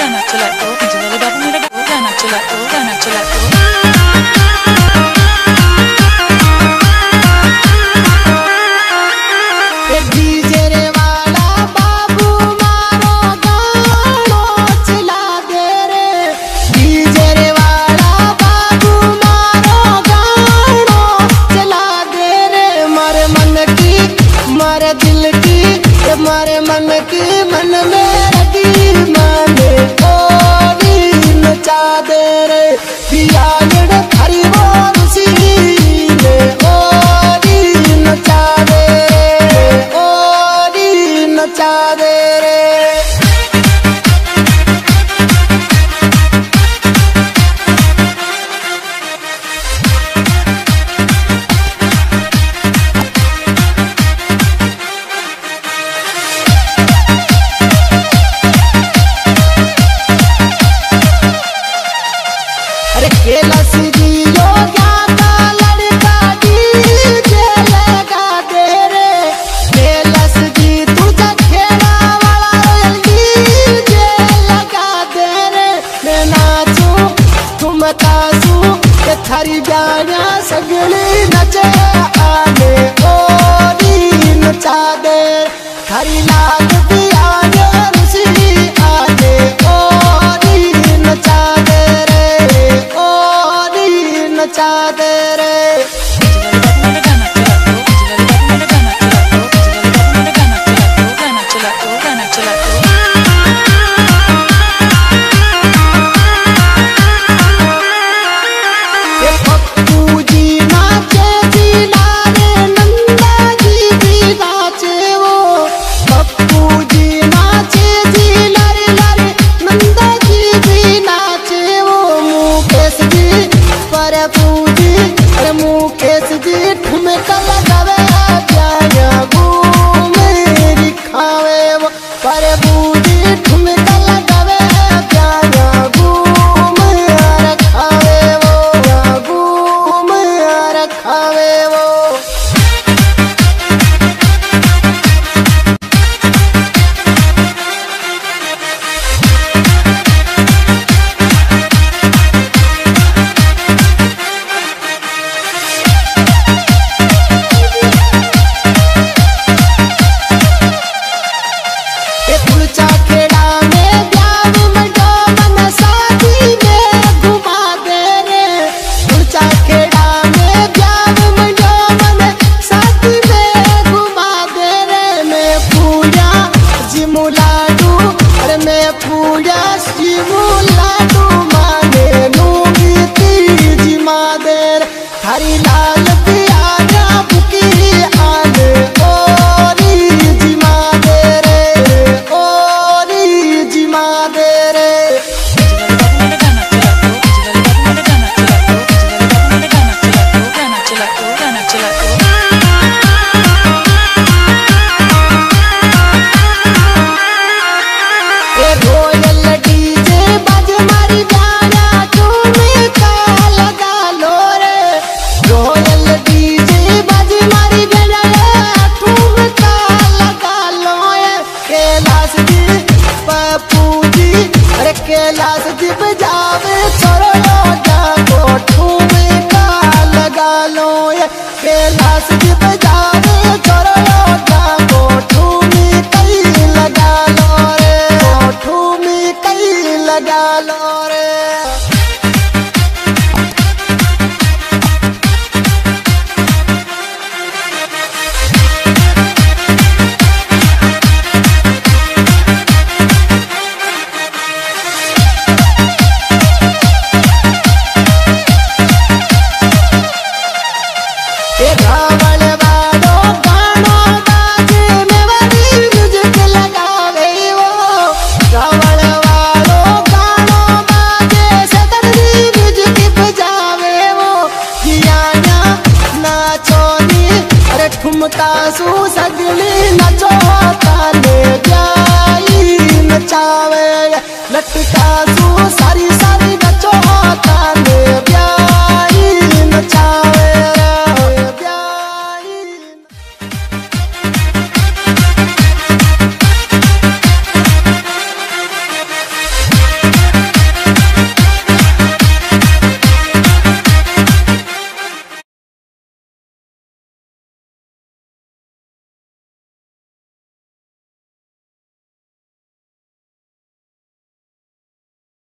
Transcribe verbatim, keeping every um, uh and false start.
गाना चला दो, डीजे वाले बाबू मेरा गाना चला दो, गाना चला दो। डीजे रे वाला बाबू मारो गानो चला दे रे, डीजे रे वाला बाबू मारो गानो चला दे रे। मारे मन की मारे दिल की मारे मन की मन में रगी माने ओ नी नचा दे रे। पिया लड़ हरी वो रुसी ने ओ नी नचा दे रे, ओ नी नचा दे रे। अरे कैलाश जी योगा का लड़का डीजे लगा दे रे, कैलाश जी तुझा खेड़ा वाला डीजे लगा दे रे। मैं नाचूं तुम तासूं के थारी गाना सगली नचे आने ओ नी नचा दे। थारी लाग भी आने रुसी आने ओ नी नचा दे रे, ओ नी नचा दे रे। गाना चला दो, गाना चला दो। ये पप्पू जी नाचे जी लारे नंदा जी भी नाचे वो, पप्पू जी नाचे जी लारे लारे नंदा जी भी नाचे वो। मुकेश जी परपू जी अरे मुकेश जी ठुमका लगावे प्यारा घूमे दिखावे वो। परपू जी ठुमका लगावे प्यारा घूमे रखावे वो, घूमे रखावे वो। ये तुलचा खेड़ा में ब्याव मंडो मन शादी में घुमा दे रे, तुलचा खेड़ा में ब्याव मंडो मन शादी में घुमा दे रे। मैं पूजा जिमू लाडू अरे मैं पूजा जिमू लाडू माने नूंगी तीजी मा दे रे। थारी लाल पियारा बुकी आने ओ नी जी मा दे रे, ओ नी जी मा दे रे। गाना चला दो, गाना चला दो। ए रोयल डीजे बाज मारी गाना ठुमका लगा लो रे, रोयल डीजे बाज मारी गाना ठुमका लगा लो ये। कैलाश जी पप्पू जी अरे कैलाश जी बजावे छोरो जागो ठुमका लगा लो ये। कैलाश जी बजावे छोरो जागो ठुमका लगा लो रे, ठुमका लगा लो रे। ये रावण वालो गानो बाजे में वाली म्यूजिक लगावे वो, रावण वालो गानो बाजे सदरी म्यूजिक बजावे वो। कियाना नाचो नी अरे ठुमका सू सगली नचो ताने जाई नचावे, लटका सू सारी